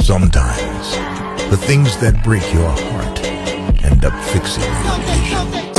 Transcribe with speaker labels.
Speaker 1: Sometimes, the things that break your heart end up fixing your vision.